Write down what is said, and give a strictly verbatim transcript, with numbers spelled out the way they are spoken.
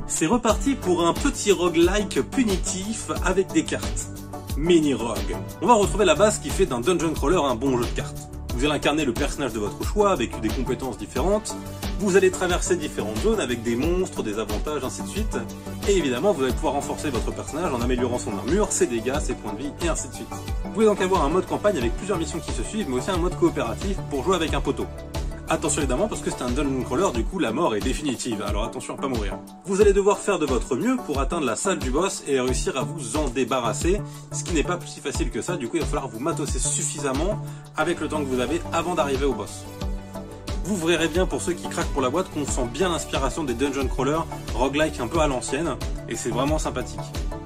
C'est reparti pour un petit roguelike punitif avec des cartes. Mini Rogue. On va retrouver la base qui fait d'un dungeon crawler un bon jeu de cartes. Vous allez incarner le personnage de votre choix avec des compétences différentes. Vous allez traverser différentes zones avec des monstres, des avantages, ainsi de suite. Et évidemment, vous allez pouvoir renforcer votre personnage en améliorant son armure, ses dégâts, ses points de vie, et ainsi de suite. Vous pouvez donc avoir un mode campagne avec plusieurs missions qui se suivent, mais aussi un mode coopératif pour jouer avec un poteau. Attention évidemment parce que c'est un dungeon crawler, du coup la mort est définitive, alors attention à pas mourir. Vous allez devoir faire de votre mieux pour atteindre la salle du boss et réussir à vous en débarrasser, ce qui n'est pas si facile que ça, du coup il va falloir vous matosser suffisamment avec le temps que vous avez avant d'arriver au boss. Vous verrez bien pour ceux qui craquent pour la boîte qu'on sent bien l'inspiration des dungeon crawlers roguelike un peu à l'ancienne, et c'est vraiment sympathique.